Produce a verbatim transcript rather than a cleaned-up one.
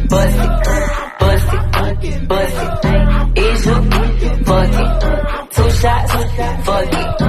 Bussit, Bussit, Bussit. Is you? Fuck it. Two shots, fuck it.